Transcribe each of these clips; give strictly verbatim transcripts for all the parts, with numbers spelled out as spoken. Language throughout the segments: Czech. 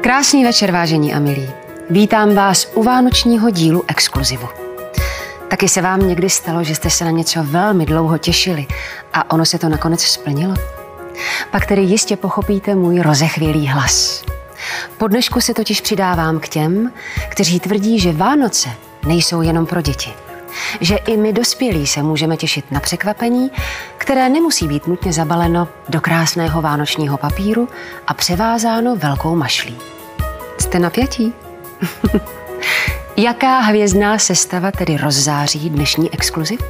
Krásný večer, vážení a milí. Vítám vás u vánočního dílu Exkluzivu. Taky se vám někdy stalo, že jste se na něco velmi dlouho těšili a ono se to nakonec splnilo? Pak tedy jistě pochopíte můj rozechvělý hlas. Po dnešku se totiž přidávám k těm, kteří tvrdí, že Vánoce nejsou jenom pro děti. Že i my dospělí se můžeme těšit na překvapení, které nemusí být nutně zabaleno do krásného vánočního papíru a převázáno velkou mašlí. Jste napjatí? Jaká hvězdná sestava tedy rozzáří dnešní exkluziv?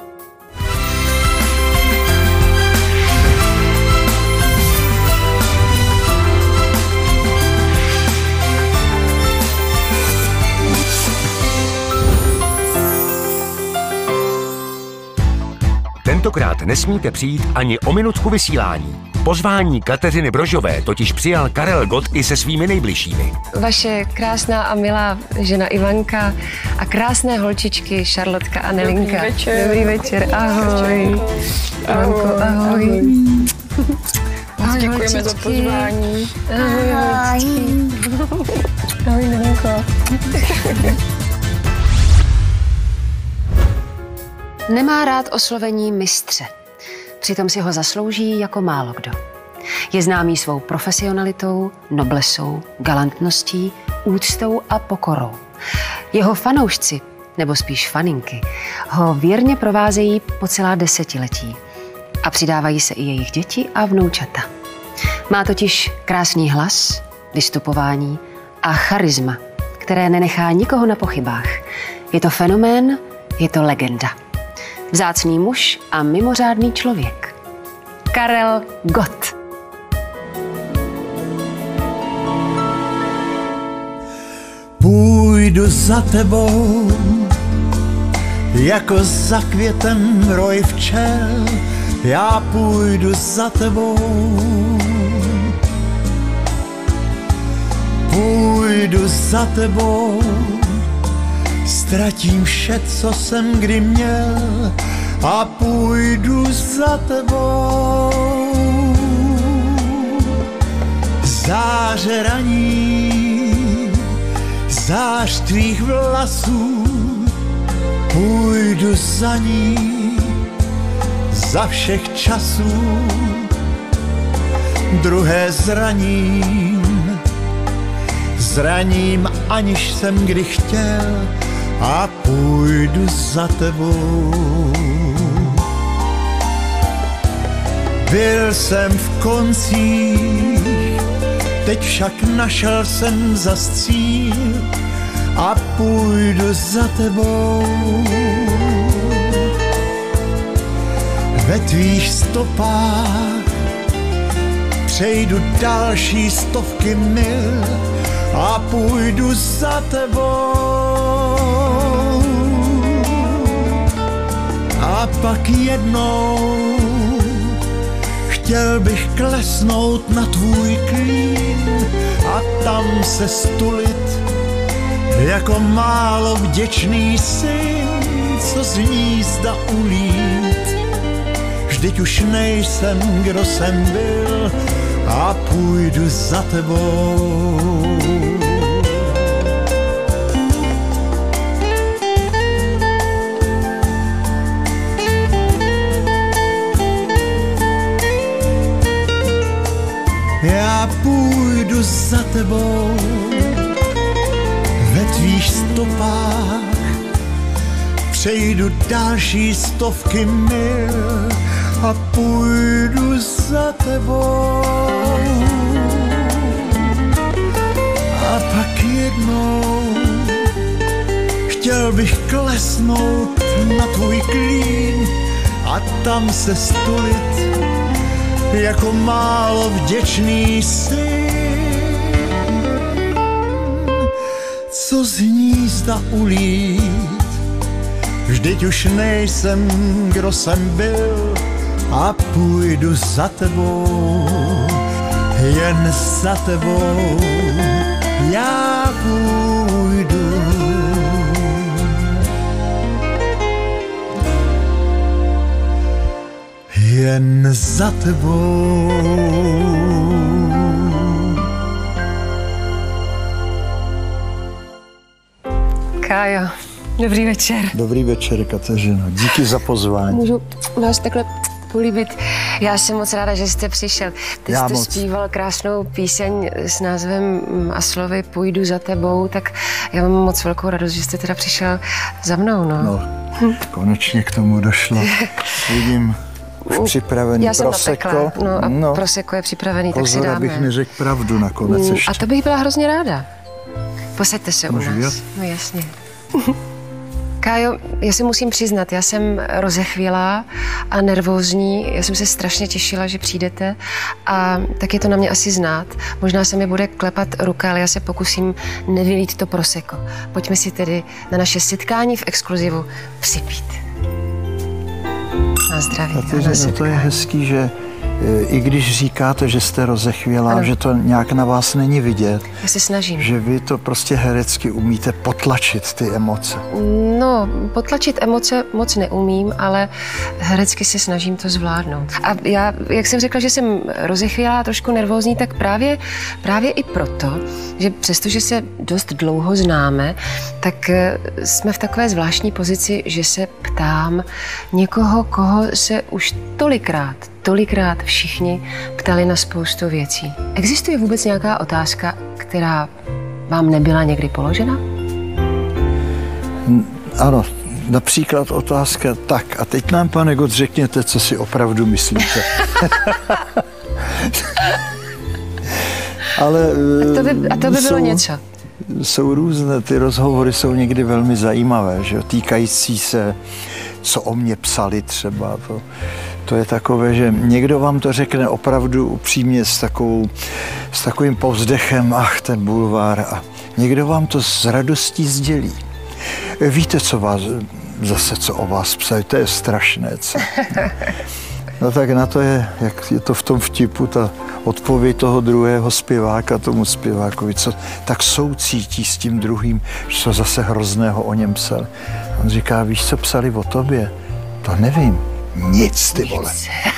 Tentokrát nesmíte přijít ani o minutku vysílání. Pozvání Kateřiny Brožové totiž přijal Karel Gott i se svými nejbližšími. Vaše krásná a milá žena Ivanka a krásné holčičky Šarlotka a Nelinka. Dobrý večer. Dobrý večer, ahoj. Ivanko, ahoj. Moc děkujeme za pozvání. Ahoj, holčičky. Ahoj, Nelinko. Nemá rád oslovení mistře. Přitom si ho zaslouží jako málo kdo. Je známý svou profesionalitou, noblesou, galantností, úctou a pokorou. Jeho fanoušci, nebo spíš faninky, ho věrně provázejí po celá desetiletí a přidávají se i jejich děti a vnoučata. Má totiž krásný hlas, vystupování a charisma, které nenechá nikoho na pochybách. Je to fenomén, je to legenda. Vzácný muž a mimořádný člověk. Karel Gott. Půjdu za tebou, jako za květem roj včel, já půjdu za tebou. Půjdu za tebou, ztratím vše, co jsem kdy měl, a půjdu za tebou. Záře raní, zář tvých vlasů, půjdu za ní, za všech časů. Druhé zraním, zraním, aniž jsem kdy chtěl, a půjdu za tebou. Byl jsem v koncích, teď však našel jsem zas cíl, a půjdu za tebou. Ve tvých stopách přejdu další stovky mil, a půjdu za tebou. A pak jednou chtěl bych klesnout na tvůj klín a tam se stulit jako málo vděčný syn, co z hnízda ulít. Vždyť už nejsem, kdo jsem byl, a půjdu za tebou. Já půjdu za tebou, ve tvých stopách přejdu další stovky mil, a půjdu za tebou. A pak jednou chtěl bych klesnout na tvůj klín a tam se stulit jako málo vděčný syn, co z hnízda ulít. Vždyť už nejsem, kdo jsem byl, a půjdu za tebou, jen za tebou já půjdu. Jen za tebou. Kájo, dobrý večer. Dobrý večer, Kateřino. Díky za pozvání. Můžu vás takhle políbit? Já jsem moc ráda, že jste přišel. Teď Já jste moc. zpíval krásnou píseň s názvem a slovy Půjdu za tebou, tak já mám moc velkou radost, že jste teda přišel za mnou, no. No, konečně k tomu došlo. Vidím už připravený Já jsem prosecco. napekla, no a no, prosecco je připravený, tak si pozor, dáme. abych neřekl pravdu nakonec Mm, ještě. A to bych byla hrozně ráda. Posaďte se Můžu u nás. jít? No jasně. Kájo, já se musím přiznat, já jsem rozechvělá a nervózní. Já jsem se strašně těšila, že přijdete a tak je to na mě asi znát. Možná se mi bude klepat ruka, ale já se pokusím nevylít to prosecco. Pojďme si tedy na naše setkání v exkluzivu připít. Na zdraví. a na Kateřino, to je setkání. hezký, že e, i když říkáte, že jste rozechvělá, Ano. že to nějak na vás není vidět, Já se snažím. že vy to prostě herecky umíte potlačit ty emoce. No, potlačit emoce moc neumím, ale herecky se snažím to zvládnout. A já, jak jsem řekla, že jsem rozechvělá, trošku nervózní, tak právě, právě i proto, že přestože se dost dlouho známe, tak eh, jsme v takové zvláštní pozici, že se ptám někoho, koho se už tolikrát, tolikrát všichni ptali na spoustu věcí. Existuje vůbec nějaká otázka, která vám nebyla někdy položena? Ano, například otázka, tak a teď nám, pane Gott, řekněte, co si opravdu myslíte. Ale A to by, a to by bylo jsou, něco. Jsou různé, ty rozhovory jsou někdy velmi zajímavé, že jo, týkající se, co o mě psali třeba. To, to je takové, že někdo vám to řekne opravdu upřímně s, takovou, s takovým povzdechem, ach, ten bulvár, a někdo vám to s radostí sdělí. Víte, co vás, zase co o vás psají, to je strašné, co? No tak na to je, jak je to v tom vtipu, ta odpověď toho druhého zpěváka tomu zpěvákovi, co tak soucítí s tím druhým, co zase hrozného o něm psal. On říká, víš, co psali o tobě? To nevím. Nic, ty vole.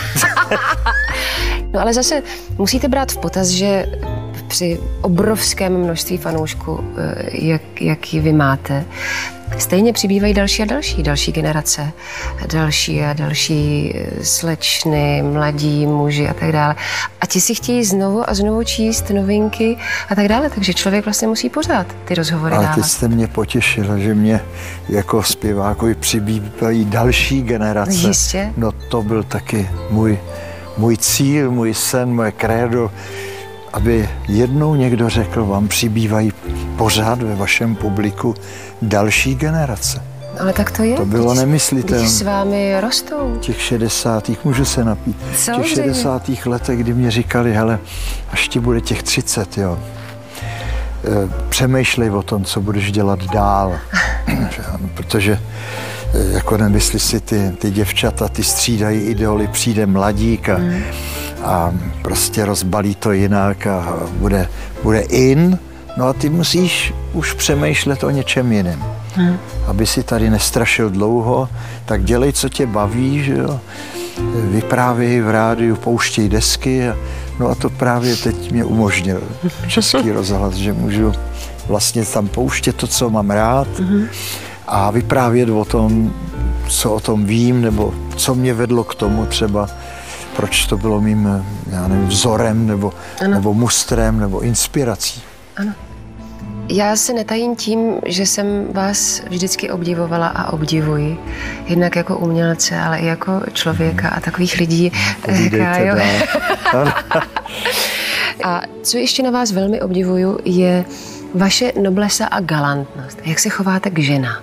No ale zase musíte brát v potaz, že při obrovském množství fanoušků, jak, jaký vy máte, stejně přibývají další a další, další generace, další a další slečny, mladí muži a tak dále. A ti si chtějí znovu a znovu číst novinky a tak dále, takže člověk vlastně musí pořád ty rozhovory Ale dávat. teď jste mě potěšila, že mě jako zpěvákovi přibývají další generace. Jistě. No to byl taky můj, můj cíl, můj sen, moje krédo, aby jednou někdo řekl, vám přibývají pořád ve vašem publiku další generace. Ale tak to je. To bylo Když- nemyslitelné. Když s vámi rostou. V těch šedesátých, můžu se napít, v těch Samozřejmě. šedesátých letech, kdy mě říkali, hele, až ti bude těch třicet, jo, e, přemýšlej o tom, co budeš dělat dál. Že ano, protože e, jako nemyslí si ty, ty děvčata, ty střídají idoly, přijde mladík a, mm. a prostě rozbalí to jinak a bude, bude in, no a ty musíš už přemýšlet o něčem jiném. Hmm. Aby si tady nestrašil dlouho, tak dělej, co tě baví, že jo. Vyprávěj v rádiu, pouštěj desky. A, no a to právě teď mě umožnil Český rozhlas, že můžu vlastně tam pouštět to, co mám rád hmm. a vyprávět o tom, co o tom vím, nebo co mě vedlo k tomu třeba, proč to bylo mým, já nevím, vzorem, nebo, nebo mustrem, nebo inspirací. Ano. Já se netajím tím, že jsem vás vždycky obdivovala a obdivuji. Jednak jako umělce, ale i jako člověka a takových lidí. Povídejte dál. A co ještě na vás velmi obdivuju, je vaše noblesa a galantnost. Jak se chováte k ženám.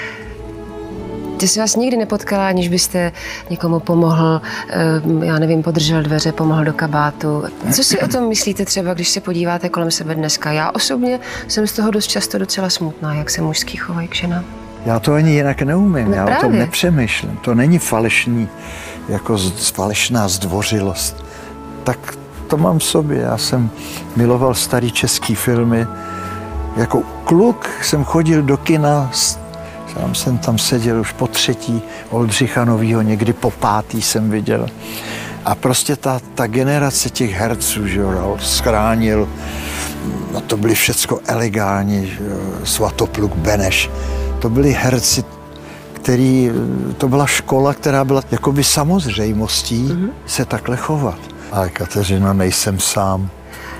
Ty jsi vás nikdy nepotkala, aniž byste někomu pomohl, já nevím, podržel dveře, pomohl do kabátu. Co si o tom myslíte třeba, když se podíváte kolem sebe dneska? Já osobně jsem z toho dost často docela smutná, jak se mužský chovají k ženám. Já to ani jinak neumím, No já právě. o tom nepřemýšlím. To není falešný, jako z- falešná zdvořilost. Tak to mám v sobě. Já jsem miloval starý český filmy. Jako kluk jsem chodil do kina, s- sám jsem tam seděl už po třetí, Oldřicha Novýho, někdy po pátý jsem viděl. A prostě ta, ta generace těch herců, že jo, Ralf Schránil, no to byli všecko elegální, Svatopluk, Beneš. To byli herci, který, to byla škola, která byla jakoby samozřejmostí mm-hmm. se takhle chovat. Ale Kateřino, nejsem sám.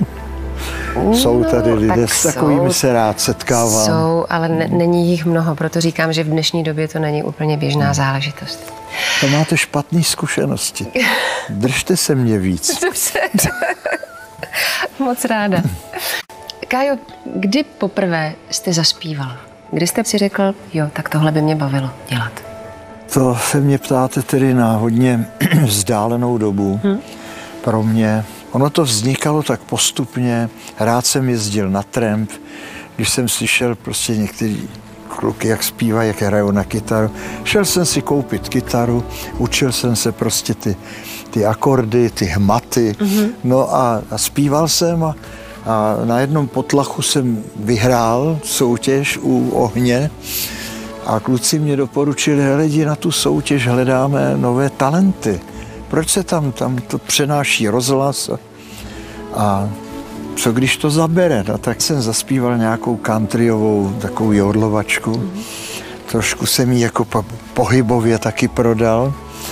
Jsou tady lidé, tak s takovými jsou, se rád setkávám. Jsou, ale ne, není jich mnoho, proto říkám, že v dnešní době to není úplně běžná záležitost. To máte špatné zkušenosti. Držte se mě víc. Dobře. Moc ráda. Kájo, kdy poprvé jste zaspíval? Kdy jste si řekl, jo, tak tohle by mě bavilo dělat? To se mě ptáte tedy na hodně vzdálenou dobu. Hmm. Pro mě ono to vznikalo tak postupně. Rád jsem jezdil na tramp, když jsem slyšel prostě některý kluky, jak zpívají, jak hrajou na kytaru. Šel jsem si koupit kytaru, učil jsem se prostě ty, ty akordy, ty hmaty. Mm-hmm. No a, a zpíval jsem a, a na jednom potlachu jsem vyhrál soutěž u Ohně a kluci mě doporučili, hele, jdi na tu soutěž, hledáme nové talenty. Proč se tam, tam to přenáší rozhlas a, a co když to zabere? No, tak jsem zaspíval nějakou countryovou takovou jodlovačku. Mm-hmm. Trošku jsem ji jako po, pohybově taky prodal,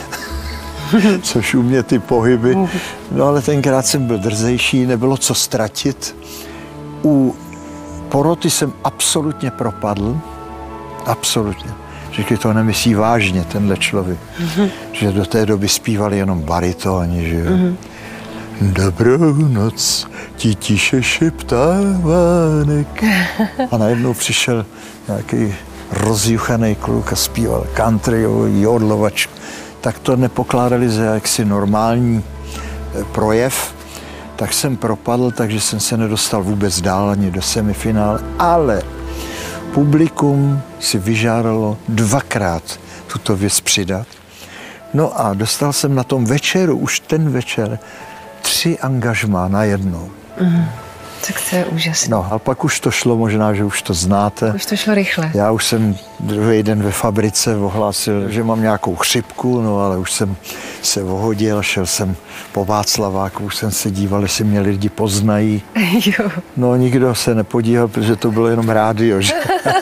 což u mě ty pohyby. No ale tenkrát jsem byl drzejší, nebylo co ztratit. U poroty jsem absolutně propadl. Absolutně. Řekli, to nemyslí vážně tenhle člověk. Mm-hmm. Že do té doby zpívali jenom baritoni, že jo. Mm-hmm. Dobrou noc, ti tiše šeptá vánek. A najednou přišel nějaký rozjuchaný kluk a zpíval country, jodlovačku. Tak to nepokládali za jaksi normální projev. Tak jsem propadl, takže jsem se nedostal vůbec dál ani do semifinále. Ale publikum si vyžádalo dvakrát tuto věc přidat. No a dostal jsem na tom večeru, už ten večer, tři angažmá najednou. Mm, tak to je úžasné. No a pak už to šlo, možná, že už to znáte. Už to šlo rychle. Já už jsem druhý den ve fabrice ohlásil, že mám nějakou chřipku, no ale už jsem se ohodil, šel jsem po Václaváku, už jsem se díval, jestli mě lidi poznají. Jo. No nikdo se nepodíval, protože to bylo jenom rádio, že?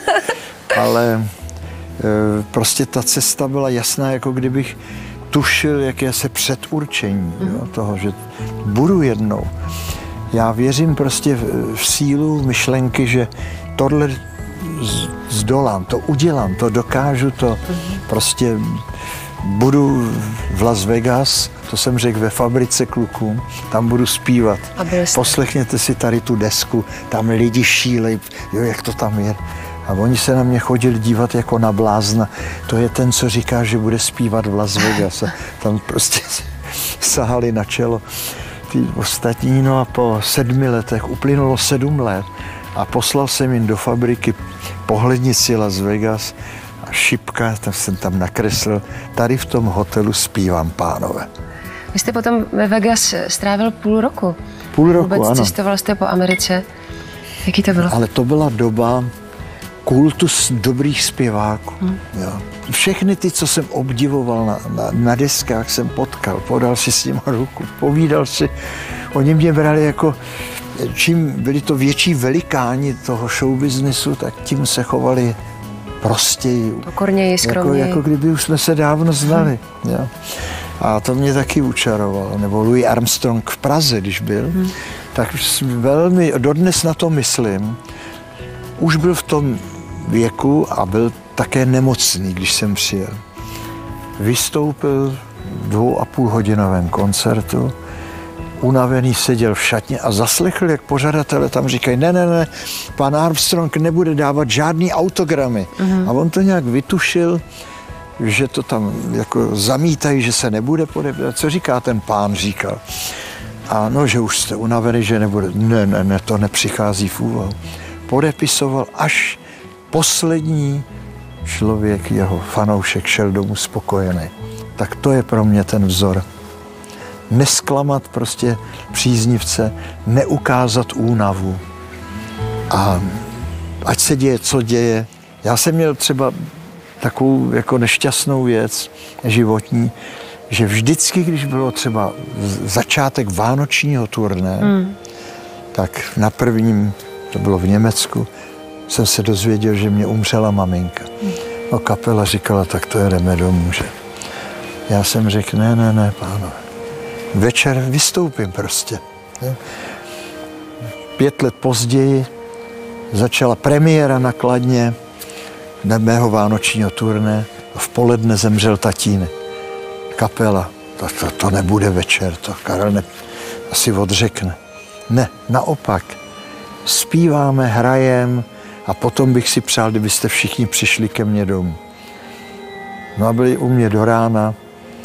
Ale e, prostě ta cesta byla jasná, jako kdybych tušil, jaké se předurčení jo, toho, že budu jednou. Já věřím prostě v, v sílu myšlenky, že tohle zdolám, to udělám, to dokážu, to prostě budu v Las Vegas, to jsem řekl ve fabrice klukům, tam budu zpívat. Poslechněte si tady tu desku, tam lidi šílej, jo, jak to tam je. A oni se na mě chodili dívat jako na blázna. To je ten, co říká, že bude zpívat v Las Vegas. A tam prostě sahali na čelo ty ostatní. No a po sedmi letech, uplynulo sedm let a poslal jsem jim do fabriky pohlednici Las Vegas a šipka, tam jsem tam nakreslil. Tady v tom hotelu zpívám, pánové. Vy jste potom ve Vegas strávil půl roku. Půl roku, Vůbec ano. Cestoval jste po Americe. Jaký to bylo? Ale to byla doba kultus dobrých zpěváků. Hmm. Jo. Všechny ty, co jsem obdivoval na, na, na deskách, jsem potkal, podal si s nimi ruku, povídal si. Oni mě brali jako, čím byli to větší velikáni toho showbiznesu, tak tím se chovali prostěji. Pokorněji, skromněji. Jako, jako kdyby už jsme se dávno znali. Hmm. Jo. A to mě taky učarovalo. Nebo Louis Armstrong v Praze, když byl, hmm. tak velmi, dodnes na to myslím, už byl v tom věku a byl také nemocný, když jsem přijel. Vystoupil v dvou a půl hodinovém koncertu, unavený seděl v šatně a zaslechl, jak pořadatelé tam říkají, ne, ne, ne, pan Armstrong nebude dávat žádný autogramy. Uh-huh. A on to nějak vytušil, že to tam jako zamítají, že se nebude podepisovat. Co říká ten pán, říkal. A no, že už jste unavený, že nebude. Ne, ne, ne, to nepřichází v úvahu. Podepisoval, až poslední člověk, jeho fanoušek, šel domů spokojený. Tak to je pro mě ten vzor. Nesklamat prostě příznivce, neukázat únavu. A ať se děje, co děje. Já jsem měl třeba takovou jako nešťastnou věc životní, že vždycky, když bylo třeba začátek vánočního turné, mm. tak na prvním, to bylo v Německu, jsem se dozvěděl, že mě umřela maminka. No kapela říkala, tak to jedeme domů, že? Já jsem řekl, ne, ne, ne, pánové. Večer vystoupím prostě. Pět let později začala premiéra na Kladně mého vánočního turné. V poledne zemřel tatínek. Kapela, to, to, to nebude večer, to Karel ne, asi odřekne. Ne, naopak. Zpíváme, hrajem a potom bych si přál, kdybyste všichni přišli ke mně domů. No a byli u mě do rána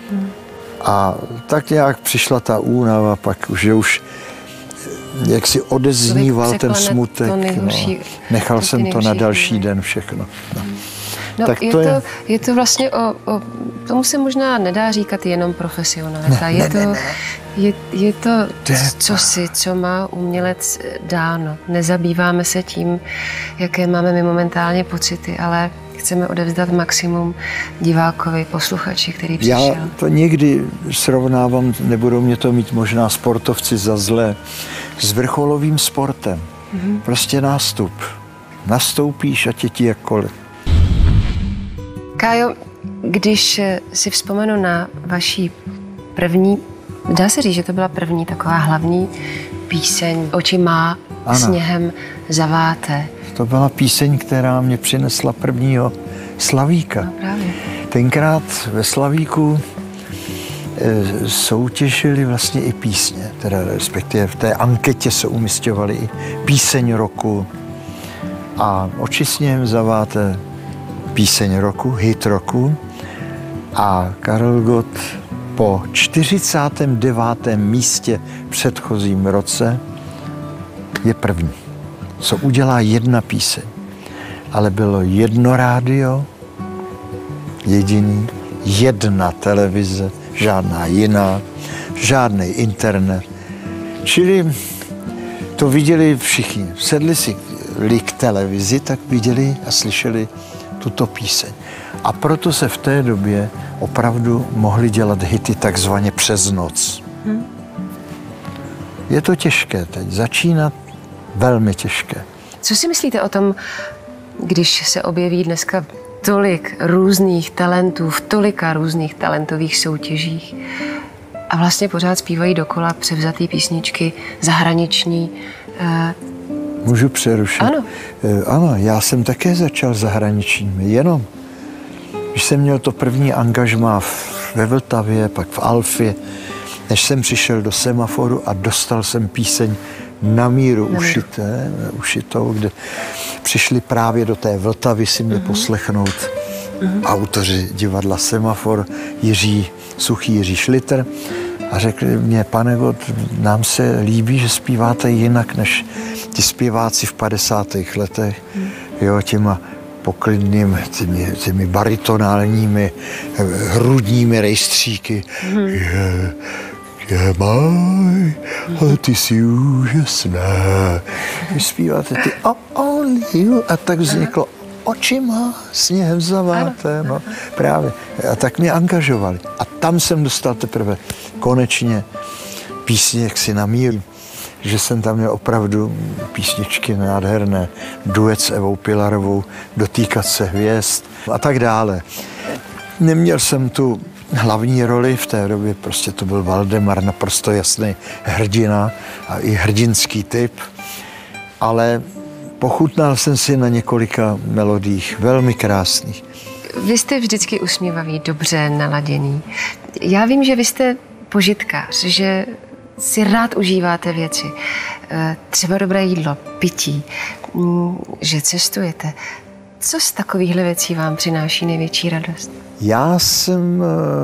a tak nějak přišla ta únava, pak už, že už jak si odezníval ten smutek. No, nechal jsem to na další den všechno. No. No, tak je, to je... To, je to vlastně o, o... Tomu se možná nedá říkat jenom profesionalita. Ne, je, ne, to, ne, ne. je, je to cosi, co má umělec dáno. Nezabýváme se tím, jaké máme my momentálně pocity, ale chceme odevzdat maximum divákovi, posluchači, který přišel. Já to někdy srovnávám, nebudou mě to mít možná sportovci za zlé, s vrcholovým sportem. Mm-hmm. Prostě nástup. Nastoupíš a tě ti jakkoliv. Kájo, když si vzpomenu na vaší první, dá se říct, že to byla první taková hlavní píseň Oči má, ano. Sněhem zaváté. To byla píseň, která mě přinesla prvního Slavíka. No, právě. Tenkrát ve Slavíku e, soutěžili vlastně i písně, teda respektive v té anketě se umisťovali i píseň roku a Oči sněhem zaváté píseň roku, hit roku a Karel Gott po čtyřicátém devátém místě v předchozím roce je první. Co udělá jedna píseň. Ale bylo jedno rádio, jediný, jedna televize, žádná jiná, žádný internet. Čili to viděli všichni. Sedli si k televizi, tak viděli a slyšeli tuto píseň. A proto se v té době opravdu mohly dělat hity takzvaně přes noc. Hmm. Je to těžké teď začínat, velmi těžké. Co si myslíte o tom, když se objeví dneska tolik různých talentů v tolika různých talentových soutěžích a vlastně pořád zpívají dokola převzatý písničky zahraniční? Eh... Můžu přerušit? Ano. Eh, ano, já jsem také začal zahraničními, jenom. Když jsem měl to první angažmá ve Vltavě, pak v Alfě, než jsem přišel do Semaforu a dostal jsem píseň Na míru ušité, ušitou, kde přišli právě do té Vltavy si mě uh-huh. poslechnout uh-huh. autoři divadla Semafor, Jiří Suchý, Jiří Šlitr a řekli mě, pane Gott, nám se líbí, že zpíváte jinak než ti zpěváci v padesátých letech, uh-huh. jo, těma poklidným, těmi, těmi baritonálními, hrudními rejstříky. Hmm. Je, je maj, a ty jsi úžasná. Vy zpíváte ty a, a tak vzniklo Oči má, sněhem zaváté, no právě. A tak mě angažovali. A tam jsem dostal teprve konečně písně jaksi na míru. Že jsem tam měl opravdu písničky nádherné, duet s Evou Pilarovou, Dotýkat se hvězd a tak dále. Neměl jsem tu hlavní roli v té době, prostě to byl Valdemar, naprosto jasný hrdina a i hrdinský typ, ale pochutnal jsem si na několika melodiích, velmi krásných. Vy jste vždycky usměvavý, dobře naladěný. Já vím, že vy jste požitkář, že si rád užíváte věci, třeba dobré jídlo, pití, že cestujete. Co z takovýchhle věcí vám přináší největší radost? Já jsem,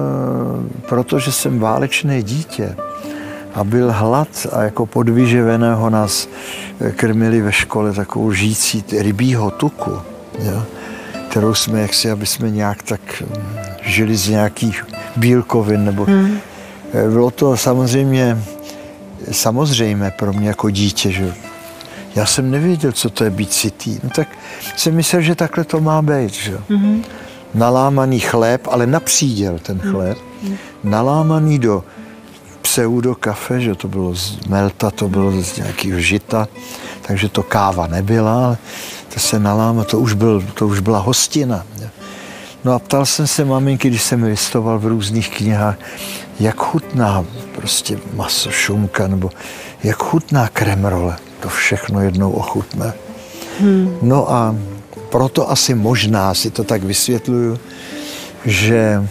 protože jsem válečné dítě a byl hlad a jako podvyživeného nás krmili ve škole takovou žící rybího tuku, jo, kterou jsme jaksi, aby jsme nějak tak žili z nějakých bílkovin, nebo hmm. bylo to samozřejmě samozřejmé pro mě jako dítě, že já jsem nevěděl, co to je být sytý. No tak jsem myslel, že takhle to má být, že mm-hmm. nalámaný chléb, ale na příděl ten chléb, mm-hmm. nalámaný do pseudo kafe, že to bylo z melta, to bylo z nějakého žita, takže to káva nebyla, ale to se naláma, to už, byl, to už byla hostina. No a ptal jsem se maminky, když jsem listoval v různých knihách, jak chutná prostě maso šunka, nebo jak chutná kremrole. To všechno jednou ochutné. Hmm. No a proto asi možná si to tak vysvětluju, že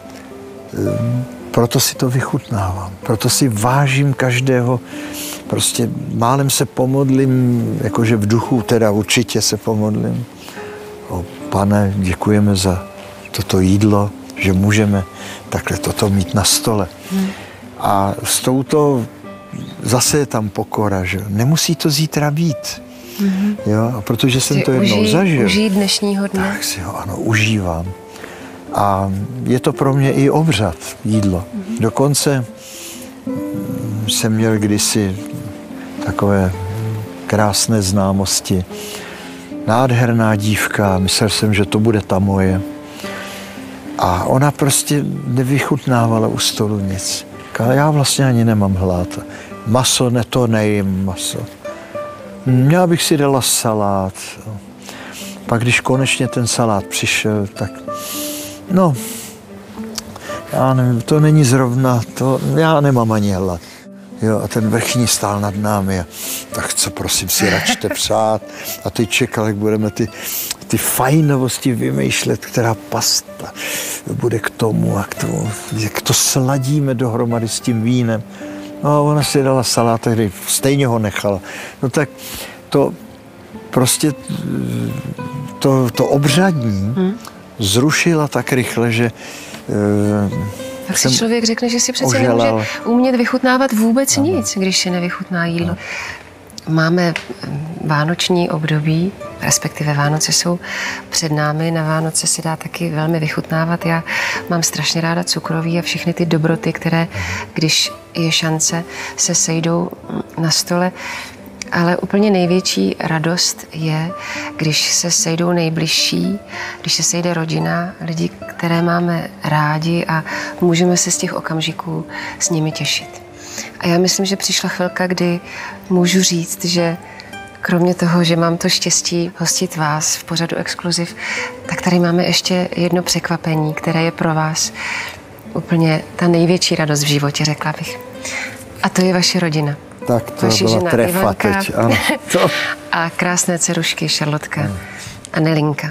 proto si to vychutnávám. Proto si vážím každého. Prostě málem se pomodlím, jakože v duchu teda určitě se pomodlím. O, Pane, děkujeme za toto jídlo, že můžeme takhle toto mít na stole. Hmm. A s touto zase je tam pokora, že nemusí to zítra být. Mm-hmm. Jo, a protože jsem to jednou užij, zažil, užij dnešního dne. Tak si ho ano, užívám. A je to pro mě i obřad, jídlo. Mm-hmm. Dokonce jsem měl kdysi takové krásné známosti. Nádherná dívka, myslel jsem, že to bude ta moje. A ona prostě nevychutnávala u stolu nic. Já vlastně ani nemám hlad. Maso, ne, to nejím maso. Já bych si dala salát. Pak když konečně ten salát přišel, tak no, já nevím, to není zrovna, to, já nemám ani hlad. Jo, a ten vrchní stál nad námi a tak co prosím si račte přát. A teď čekal, jak budeme ty, ty fajnovosti vymýšlet, která pasta bude k tomu a k tomu, jak to sladíme dohromady s tím vínem. No a ona si dala salát, který stejně ho nechala. No tak to prostě to, to obřadní hmm. zrušila tak rychle, že tak si člověk řekne, že si přece nemůže umět vychutnávat vůbec ano. nic, když si nevychutná jídlo. Ano. Máme vánoční období, respektive Vánoce jsou před námi. Na Vánoce se dá taky velmi vychutnávat. Já mám strašně ráda cukroví a všechny ty dobroty, které, když je šance, se sejdou na stole. Ale úplně největší radost je, když se sejdou nejbližší, když se sejde rodina, lidi, které máme rádi a můžeme se z těch okamžiků s nimi těšit. A já myslím, že přišla chvilka, kdy můžu říct, že kromě toho, že mám to štěstí hostit vás v pořadu Exkluziv, tak tady máme ještě jedno překvapení, které je pro vás úplně ta největší radost v životě, řekla bych. A to je vaše rodina. Tak to vaše byla žena trefa Ivanka teď, ano. To. A krásné dcerušky Šarlotka ano. a Nelinka.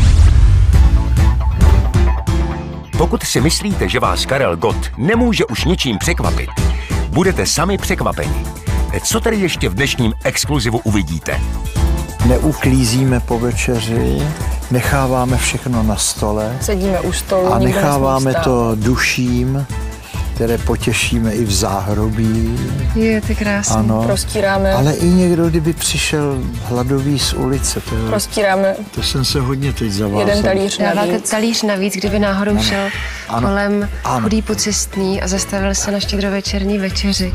Pokud si myslíte, že vás Karel Gott nemůže už ničím překvapit, budete sami překvapeni. Co tady ještě v dnešním Exkluzivu uvidíte? Neuklízíme po večeři, necháváme všechno na stole. Sedíme u stolu. A necháváme to duším, které potěšíme i v záhrobí. Je, to krásné. Ano, prostíráme. Ale i někdo, kdyby přišel hladový z ulice. To, je, prostíráme. To jsem se hodně teď zavázal. Jeden talíř navíc. Dáváte talíř navíc, kdyby náhodou ano. šel ano. kolem ano. chudý pocestný a zastavil se na štědrovečerní večeři.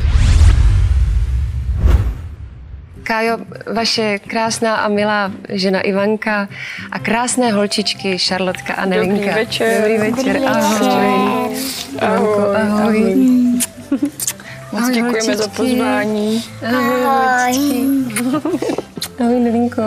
Kájo, vaše krásná a milá žena Ivanka a krásné holčičky Šarlotka a Nelinka. Dobrý večer. Dobrý večer. Dobrý Ahoj. Ahoj. Ahoj. Moc děkujeme za pozvání. Ahoj. Ahoj, Nelinko.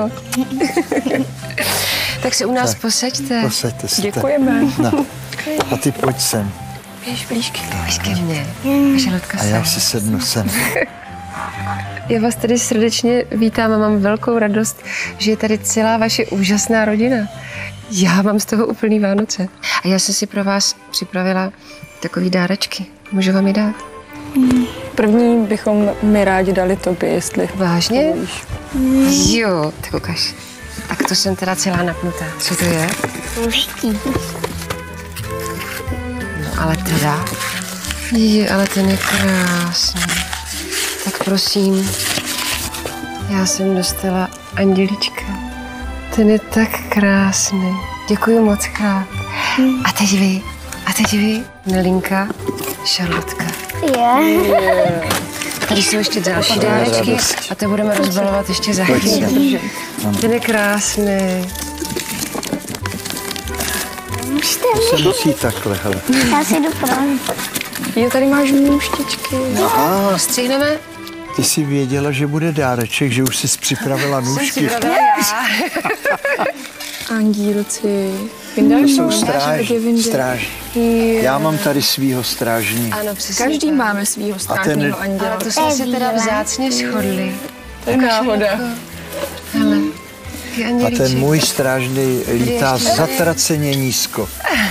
Tak se u nás tak, posaďte. Posaďte se. Děkujeme. No. A ty pojď sem. Běž blížky. Běž ke mně. Šarlotka a já si sednu sem. Já vás tady srdečně vítám a mám velkou radost, že je tady celá vaše úžasná rodina. Já mám z toho úplný Vánoce. A já jsem si pro vás připravila takový dárečky. Můžu vám je dát? První bychom mi rádi dali tobě, jestli... Vážně? Jo, tak ukaž. Tak to jsem teda celá napnutá. Co to je? Uští. No ale teda... Je, ale ten je krásný. Tak prosím, já jsem dostala andělička. Ten je tak krásný. Děkuji moc krát. A teď vy, a teď vy, Nelinka, Šarlotka. Je. Yeah. Tady jsou ještě další dárečky a to budeme rozbalovat ještě za chvíli. Ten je krásný. To se nosí takhle, hele. Já si jdu právě. Jo, tady máš nůžtičky. Aha, Střihneme? ty jsi věděla, že bude dáreček, že už jsi připravila nůžky. Andílci. To jsou stráž, stráž. Jo. Já mám tady svýho strážní. Ano, přesně. Každý tak. máme svýho strážního ten- anděla. Ale to jsme se teda vzácně shodli. To je náhoda. Hele, ty A andělíček. ten můj strážný lítá zatraceně nízko.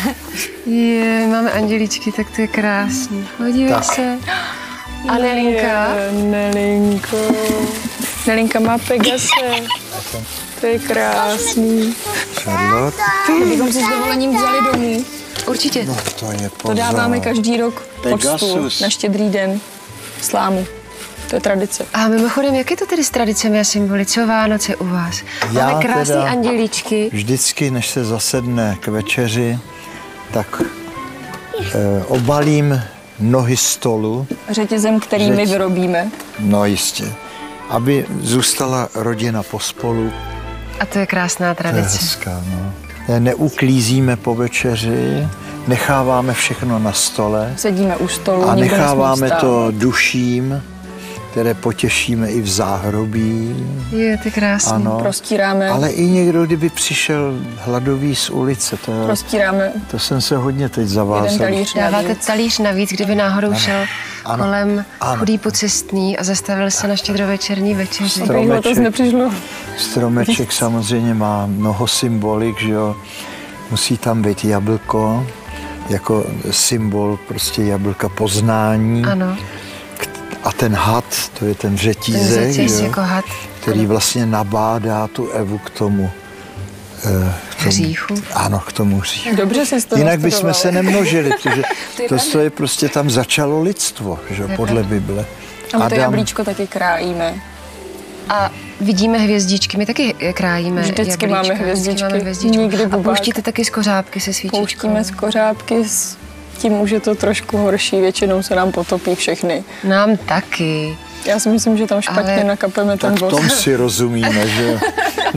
Je, máme andělíčky, tak to je krásný. Podívej Tak. se. A Nelinka? Je, Nelinko. Nelinka má Pegase. To je krásný. Charlotte, To bychom si s dovolením vzali domů. Určitě. no to je To pozor. dáváme každý rok poctu Pegasus. na Štědrý den. Slámu. To je tradice. A mimochodem, jak je to tedy s tradicemi a symboly? Co Vánoce u vás? Já Máme krásný teda- andělíčky. Vždycky, než se zasedne k večeři, tak eh, obalím nohy stolu, Řetězem, který my Řeť. vyrobíme. no jistě, aby zůstala rodina pospolu. A to je krásná To je tradice. hezká, no. Neuklízíme po večeři, necháváme všechno na stole Sedíme u stolu, a nikdo necháváme nesmí to vstávat. duším, které potěšíme i v záhrobí. Je, to je krásný. Ano. Prostíráme, Ale i někdo, kdyby přišel hladový z ulice, to, je, prostíráme to jsem se hodně teď jeden zavázal. talíř Dáváte navíc. talíř navíc, kdyby náhodou šel Ano. kolem Ano. chudý pocestný a zastavil se na štědrovečerní večeři. Takový letos Stromeček. nepřišlo. Stromeček samozřejmě má mnoho symbolik, že jo. Musí tam být jablko, jako symbol prostě jablka poznání. Ano, A ten had, to je ten ten řetízek, že řetěz jo, jako had který vlastně nabádá tu Evu k tomu. eh, K tomu hříchu. ano, k tomu hříchu. Dobře jsi to Jinak bychom nastudoval. se nemnožili, protože to, to je prostě tam začalo lidstvo, že jo, podle Bible. A my to jablíčko taky krájíme. A vidíme hvězdičky, my taky je krájíme. Vždycky jablíčka, máme hvězdičky, Vždycky máme hvězdičku. nikdy A bubák. pouštíte taky z kořápky se svíčičkou. Pouštíme z kořápky, s tím už je to trošku horší, většinou se nám potopí všechny. Nám taky. Já si myslím, že tam špatně Ale- nakapeme ten Tak v tom voz. si rozumíme, že jo.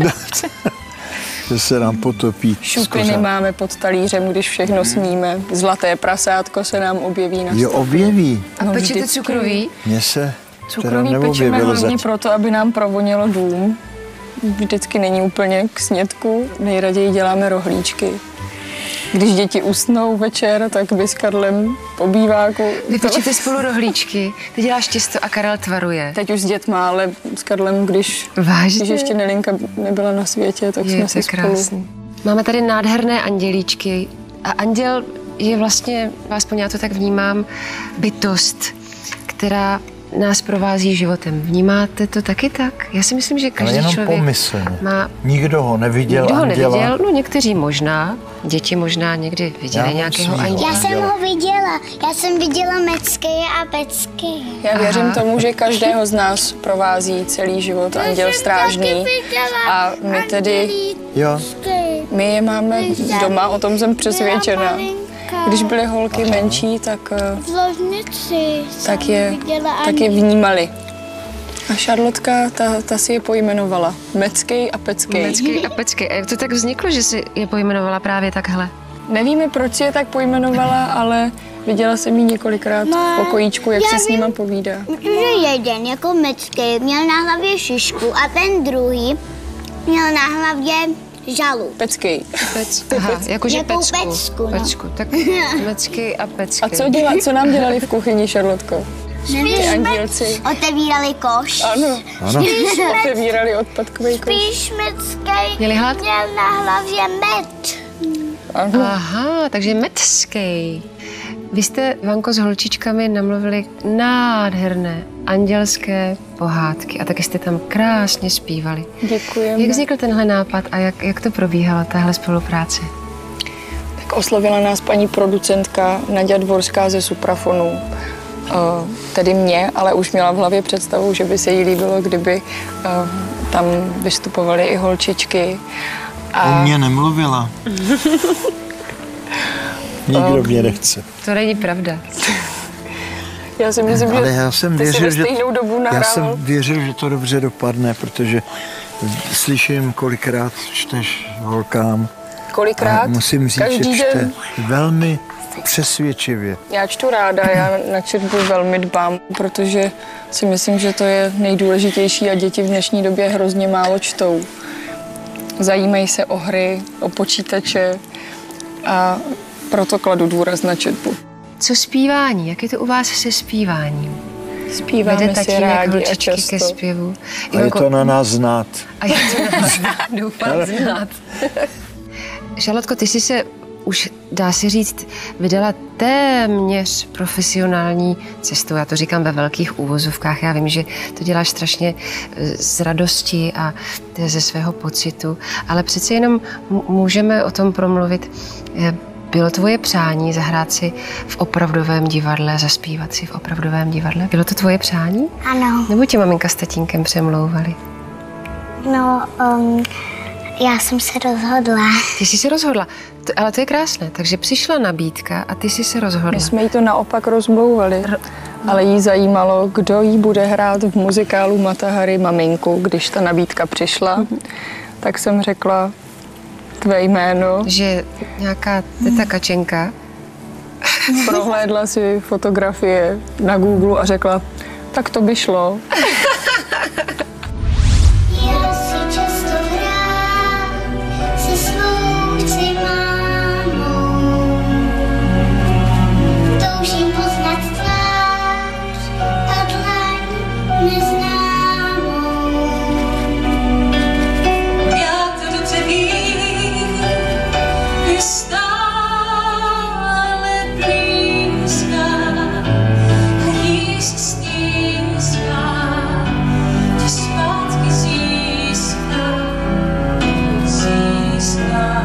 Že se nám potopí z Šupiny kořán. máme pod talířem, když všechno sníme. Zlaté prasátko se nám objeví na Jo, stole. objeví. A No, pečete vždycky. cukroví? Mně se teda Cukroví pečeme neobjevilo hlavně zatím. proto, aby nám provonělo dům. Vždycky není úplně k snědku, nejraději děláme rohlíčky. Když děti usnou večer, tak vy s Karlem po býváku. Vy pečete spolu rohlíčky, ty děláš těsto a Karel tvaruje. Teď už s dětma, ale s Karlem, když, Vážně? když ještě Nelinka nebyla na světě, tak Je, jsme to si je spolu. krásný. Máme tady nádherné andělíčky a anděl je vlastně, aspoň já to tak vnímám, bytost, která nás provází životem. Vnímáte to taky tak? Já si myslím, že Ale každý jenom člověk pomyslně. má... Nikdo ho neviděl, Nikdo ho anděla. neviděl, no někteří možná, děti možná někdy Já viděli mám nějakého svýho. anděla. Já jsem ho viděla. Já jsem viděla Mecky a Pecky. Já věřím tomu, že každého z nás provází celý život anděl strážný. A my tedy, Jo, my je máme doma, o tom jsem přesvědčena. Když byly holky menší, tak, eh, V ložnici tak, jsem je, viděla tak je vnímali. A Šarlotka, ta, ta si je pojmenovala Meckej a Peckej. Mecky a Pecky. A jak to tak vzniklo, že si je pojmenovala právě takhle? Nevíme, proč si je tak pojmenovala, ale viděla jsem ji několikrát v pokojíčku, jak já se s nima povídá. Že jeden, jako Mecky, měl na hlavě šišku a ten druhý měl na hlavě žalu. Peckej. Pec, aha, jakože Jakou pecku. pecku, no. Pecku, tak Mecky a Pecky. A co, děla, co nám dělali v kuchyni, Šarlotko? Ty andělci. Otevírali koš. Ano, ano. otevírali odpadkový koš. Spíš Mecky Měli hlad? měl na hlavě med. Ano. Aha, takže Meckej. Vy jste, Vanko, s holčičkami namluvili nádherné andělské pohádky a taky jste tam krásně zpívali. Děkujeme. Jak vznikl tenhle nápad a jak, jak to probíhalo, tahle spolupráce? Tak oslovila nás paní producentka Naďa Dvorská ze Suprafonu. Uh, tedy mě, ale už měla v hlavě představu, že by se jí líbilo, kdyby uh, tam vystupovaly i holčičky. O mě nemluvila. Nikdo mě nechce. To není pravda. Já si myslím, Ale že já jsem ty jsi věřil, ve že, stejnou dobu já nahrával. jsem věřil, že to dobře dopadne, protože slyším, kolikrát čteš holkám, několikrát. A musím říct, každý že čte den. velmi přesvědčivě. Já čtu ráda, já na četbu velmi dbám, protože si myslím, že to je nejdůležitější a děti v dnešní době hrozně málo čtou. Zajímají se o hry, o počítače a proto kladu důraz na četbu. Co zpívání? Jak je to u vás se zpíváním? Zpíváme Vede si tatínek rádi a holčičky ke často. zpěvu. A je to na nás znát. A je to na nás znát, doufám znát. Žalotko, ty jsi se už, dá se říct, vydala téměř profesionální cestou. Já to říkám ve velkých úvozovkách. Já vím, že to děláš strašně z radosti a ze svého pocitu, ale přece jenom můžeme o tom promluvit. Bylo tvoje přání zahrát si v opravdovém divadle, zaspívat si v opravdovém divadle? Bylo to tvoje přání? Ano. Nebo tě maminka s tatínkem přemlouvali? No, um, já jsem se rozhodla. Ty jsi se rozhodla, to, ale to je krásné. Takže přišla nabídka a ty jsi se rozhodla. My jsme jí to naopak rozmlouvali, ale jí zajímalo, kdo jí bude hrát v muzikálu Mata Hari maminku, když ta nabídka přišla. Mm-hmm. Tak jsem řekla tvé jméno. Že nějaká teta Kačenka. Prohlédla si fotografie na Google a řekla, tak to by šlo. Já si často hrám se svou chci mámou. Toužím poznat tvář a dlaň neznámou. Já to dobře vím, je stále blízká, jíst snízká, tě zpátky získá, získá.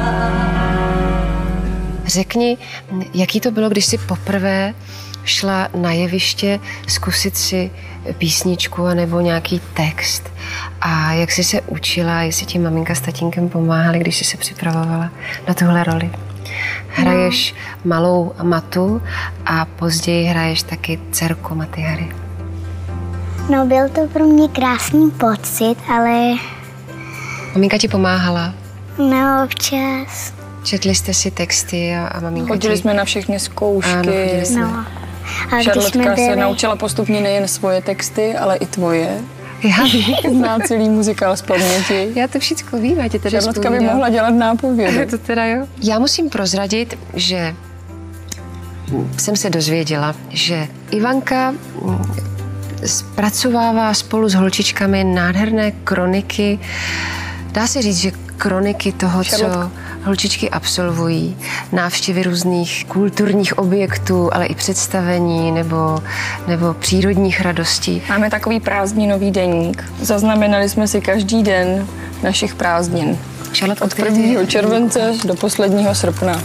Řekni, jaký to bylo, když jsi poprvé šla na jeviště zkusit si písničku nebo nějaký text a jak jsi se učila, jestli ti maminka s tatínkem pomáhali, když jsi se připravovala na tuhle roli. Hraješ no. malou Matu a později hraješ taky dcerku Maty Hari. No, byl to pro mě krásný pocit, ale Maminka ti pomáhala? no, občas. Četli jste si texty a, a maminka Chodili ti... jsme na všechny zkoušky. Ano, chodili jsme. No. A když jsme Charlotka se byli, naučila postupně nejen svoje texty, ale i tvoje. Já vím. Zná celý muzikál z paměti. Já to všechno vím, já tě teda Charlotka by zpovídám. mohla dělat nápovědy. To teda jo. Já musím prozradit, že jsem se dozvěděla, že Ivanka zpracovává spolu s holčičkami nádherné kroniky. Dá se říct, že kroniky toho, co holčičky absolvují, návštěvy různých kulturních objektů, ale i představení nebo, nebo přírodních radostí. Máme takový prázdninový deník. Zaznamenali jsme si každý den našich prázdnin. Charlotte, Od prvního července do posledního srpna.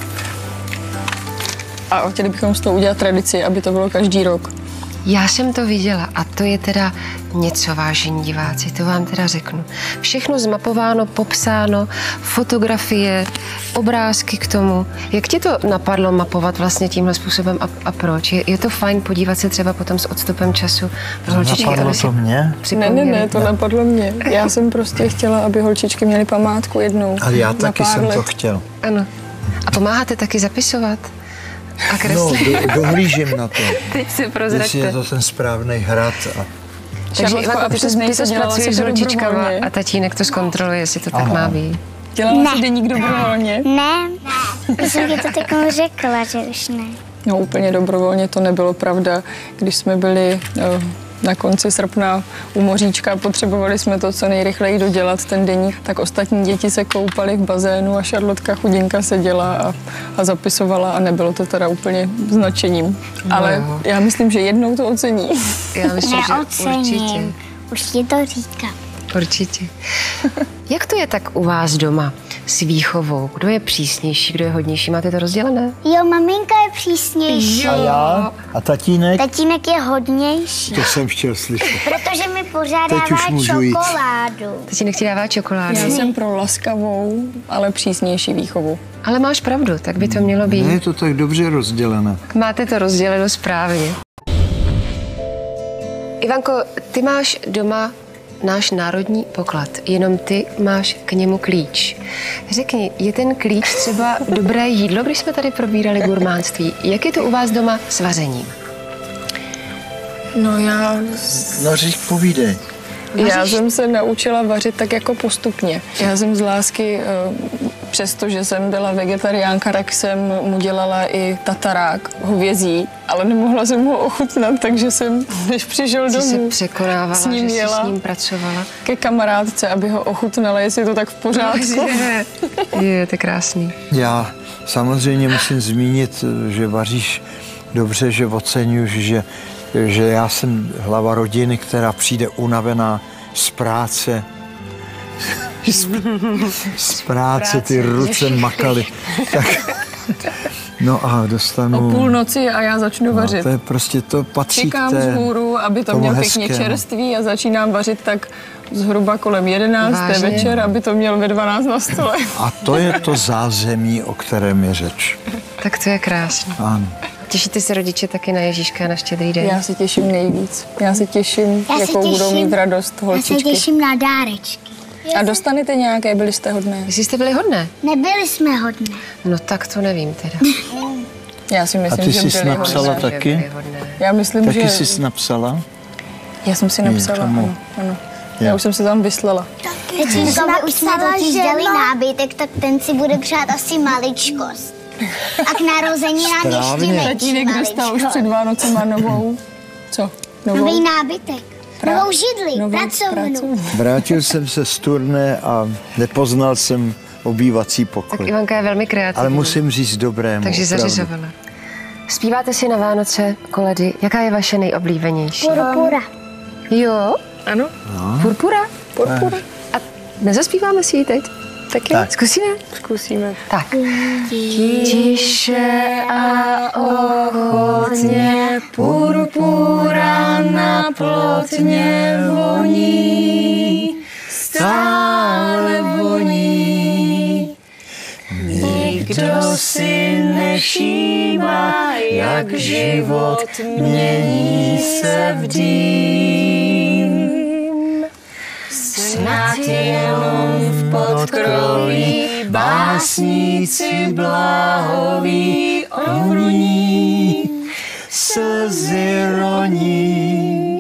A chtěli bychom s toho udělat tradici, aby to bylo každý rok. Já jsem to viděla a to je teda něco, vážení diváci, to vám teda řeknu. Všechno zmapováno, popsáno, fotografie, obrázky k tomu. Jak ti to napadlo mapovat vlastně tímhle způsobem a, a proč? Je, je to fajn podívat se třeba potom s odstupem času pro holčičky? Napadlo aby si to mě? Ne, ne, ne, to napadlo mě. Já jsem prostě chtěla, aby holčičky měly památku jednou. Ale já na taky pár jsem let. to chtěl. Ano. A pomáháte taky zapisovat? A No, kreslit? do, dohlížím na to. Teď si Jestli prozraďte. je to ten správný hrad. A... Takže Charlotko, Ivanko, a ty to, přiznej ty se, to dělala zpracuješ jsi s to holčičkama dobrovolně? a tatínek to zkontroluje, jestli to tak Aha. má být. Dělala Ne. si deník dobrovolně? Ne, já jsem ti to tak řekla, že už ne. No úplně dobrovolně to nebylo pravda. Když jsme byli eh, na konci srpna u moříčka, potřebovali jsme to co nejrychleji dodělat, ten deník, tak ostatní děti se koupaly v bazénu a Charlotka chudinka seděla a, a zapisovala a nebylo to teda úplně značením. No Ale jo. já myslím, že jednou to ocení. Já myslím, že určitě. Neocením. Už ti to říkám. Určitě. Jak to je tak u vás doma s výchovou? Kdo je přísnější, kdo je hodnější? Máte to rozdělené? Jo, maminka je přísnější. A já? A tatínek? Tatínek je hodnější, To jsem chtěl slyšet. protože mi pořád Teď už dává můžu jít. čokoládu. Tatínek ti dává čokoládu. Já jsem pro laskavou, ale přísnější výchovu. Ale máš pravdu, tak by to mělo být. Ne, je to tak dobře rozdělené. Máte to rozděleno správně. Ivanko, ty máš doma náš národní poklad, jenom ty máš k němu klíč. Řekni, je ten klíč třeba dobré jídlo, když jsme tady probírali gurmánství? Jak je to u vás doma s vařením? No já... No řík, povídej. Já jsem se naučila vařit tak jako postupně. Já jsem z lásky, přestože jsem byla vegetariánka, tak jsem mu dělala i tatarák, hovězí, ale nemohla jsem ho ochutnat, takže jsem, než přišel domů, se překonávala, s ním že jela jsi s ním pracovala. ke kamarádce, aby ho ochutnala, jestli je to tak v pořádku. Je, to je krásný. Já samozřejmě musím zmínit, že vaříš dobře, že oceňuji, že že já jsem hlava rodiny, která přijde unavená z práce. Z, z práce, ty ruce makaly. Tak, no a dostanu... O půlnoci a já začnu vařit. No, to je prostě, to patří Čekám k té, vzhůru, aby to měl pěkně čerství a začínám vařit tak zhruba kolem jedenácté Vážně? večer, aby to měl ve dvanáct na stole. A to je to zázemí, o kterém je řeč. Tak to je krásné. Ano. Těšíte se rodiče taky na Ježíška a na Štědrý den? Já se těším nejvíc. Já se těším, Já se jakou budou těším. mít radost Já se holčičky. těším na dárečky. A dostanete nějaké, byli jste hodné? Jestli jste byli hodné? Nebyli jsme hodné. No tak to nevím teda. Já si A myslím, ty že jsi byli napsala hodné. taky? Byli hodné. Já myslím, Taky že... jsi napsala? Já jsem si napsala, tomu. ano. ano. Já už jsem se tam vyslala. Tatínkovi už jsme totiž dali nábytek, tak ten si bude přát asi maličkost. A k narozeninám ještě Správně. větší Tatínek dostal už před Vánocema novou... Co? Nový Novou? nábytek. Novou židli, Novou pracovnu. pracovnu. Vrátil jsem se z turné a nepoznal jsem obývací Tak pokoj. Ivanka je velmi kreativní. Ale musím říct dobrému. Takže opravdu. zařizovala. Zpíváte si na Vánoce koledy. Jaká je vaše nejoblíbenější? Purpura. Jo? Ano? Purpura? Purpura. A nezaspíváme si ji teď? Taky? Tak. Zkusíme? Zkusíme. Tak. Tiše a ochotně purpura na plotně voní, stále voní. Nikdo si nevšímá, jak život mění se v dým. Snad jenom v podkroví básníci bláhoví ovruní, slzy roní.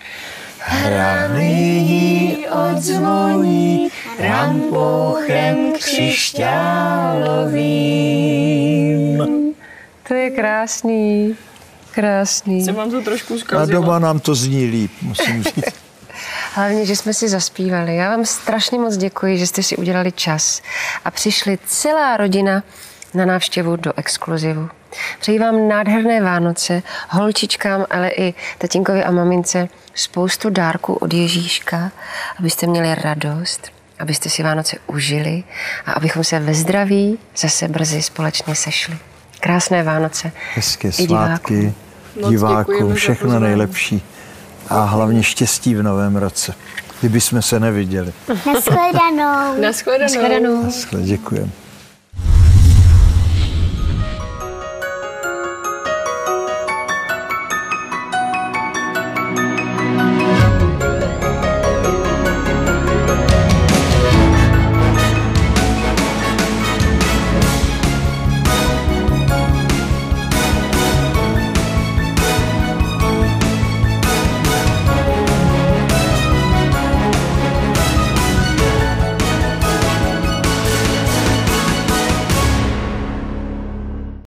Hrany odzvoní rampouchem křišťálovým. To je krásný, krásný. Se vám to trošku A zkazilo. doma nám to zní líp, musím říct. Hlavně, že jsme si zaspívali. Já vám strašně moc děkuji, že jste si udělali čas a přišli celá rodina na návštěvu do Exkluzivu. Přeji vám nádherné Vánoce, holčičkám, ale i tatínkovi a mamince spoustu dárků od Ježíška, abyste měli radost, abyste si Vánoce užili a abychom se ve zdraví zase brzy společně sešli. Krásné Vánoce. Hezké I svátky, Moc divákům, děkujeme za všechno pozvání. nejlepší. A hlavně štěstí v novém roce. Kdyby jsme se neviděli. Nashledanou. Nashledanou. Shledanou. Děkujeme.